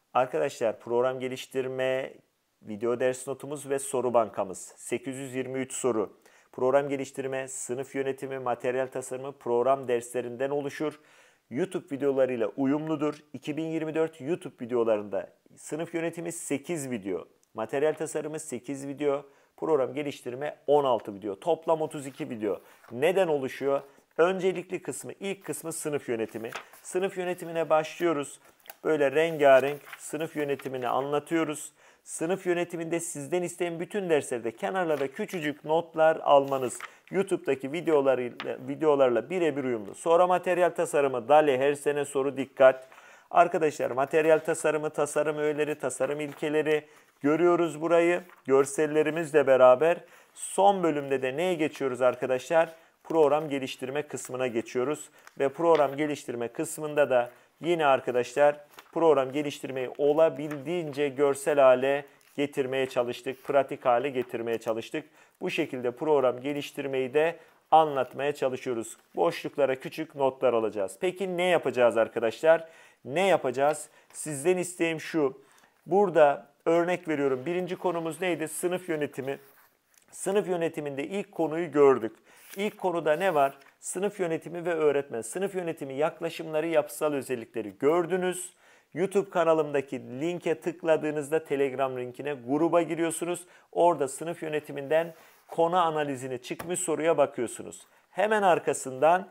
Arkadaşlar program geliştirme, video ders notumuz ve soru bankamız. 823 soru. Program geliştirme, sınıf yönetimi, materyal tasarımı program derslerinden oluşur. YouTube videolarıyla uyumludur. 2024 YouTube videolarında sınıf yönetimi 8 video, materyal tasarımı 8 video, program geliştirme 16 video. Toplam 32 video. Neden oluşuyor? Öncelikli kısmı, ilk kısmı sınıf yönetimi. Sınıf yönetimine başlıyoruz. Böyle rengarenk sınıf yönetimini anlatıyoruz. Sınıf yönetiminde sizden isteyen bütün derslerde kenarlara küçücük notlar almanız. YouTube'daki videolarla birebir uyumlu. Sonra materyal tasarımı, DALE, her sene soru dikkat. Arkadaşlar materyal tasarımı, tasarım öğeleri, tasarım ilkeleri görüyoruz burayı. Görsellerimizle beraber son bölümde de neye geçiyoruz arkadaşlar? Program geliştirme kısmına geçiyoruz. Ve program geliştirme kısmında da yine arkadaşlar program geliştirmeyi olabildiğince görsel hale getirmeye çalıştık. Pratik hale getirmeye çalıştık. Bu şekilde program geliştirmeyi de anlatmaya çalışıyoruz. Boşluklara küçük notlar alacağız. Peki ne yapacağız arkadaşlar? Ne yapacağız? Sizden isteğim şu. Burada örnek veriyorum. Birinci konumuz neydi? Sınıf yönetimi. Sınıf yönetiminde ilk konuyu gördük. İlk konuda ne var? Sınıf yönetimi ve öğretmen. Sınıf yönetimi yaklaşımları, yapısal özellikleri gördünüz. YouTube kanalımdaki linke tıkladığınızda Telegram linkine gruba giriyorsunuz. Orada sınıf yönetiminden konu analizine çıkmış soruya bakıyorsunuz. Hemen arkasından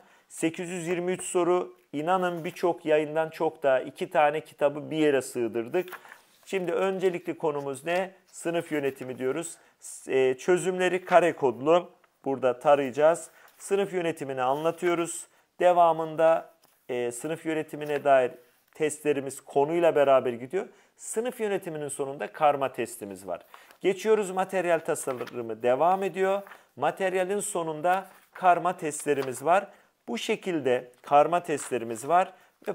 823 soru, inanın birçok yayından çok daha 2 tane kitabı bir yere sığdırdık. Şimdi öncelikli konumuz ne? Sınıf yönetimi diyoruz. Çözümleri kare kodlu. Burada tarayacağız. Sınıf yönetimini anlatıyoruz. Devamında sınıf yönetimine dair testlerimiz konuyla beraber gidiyor. Sınıf yönetiminin sonunda karma testimiz var. Geçiyoruz, materyal tasarımı devam ediyor. Materyalin sonunda karma testlerimiz var. Bu şekilde karma testlerimiz var ve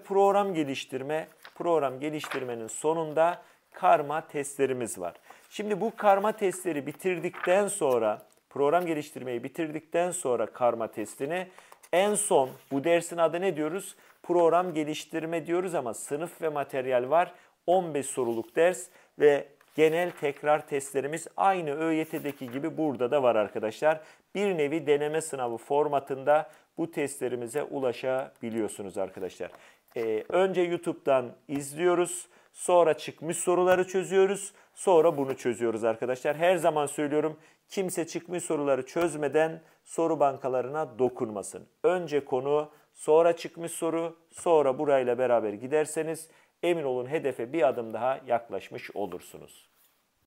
program geliştirmenin sonunda karma testlerimiz var. Şimdi bu karma testleri bitirdikten sonra, program geliştirmeyi bitirdikten sonra karma testini en son, bu dersin adı ne diyoruz? Program geliştirme diyoruz ama sınıf ve materyal var. 15 soruluk ders ve genel tekrar testlerimiz aynı ÖYT'deki gibi burada da var arkadaşlar. Bir nevi deneme sınavı formatında bu testlerimize ulaşabiliyorsunuz arkadaşlar. Önce YouTube'dan izliyoruz. Sonra çıkmış soruları çözüyoruz. Sonra bunu çözüyoruz arkadaşlar. Her zaman söylüyorum, kimse çıkmış soruları çözmeden soru bankalarına dokunmasın. Önce konu, sonra çıkmış soru, sonra burayla beraber giderseniz emin olun hedefe bir adım daha yaklaşmış olursunuz.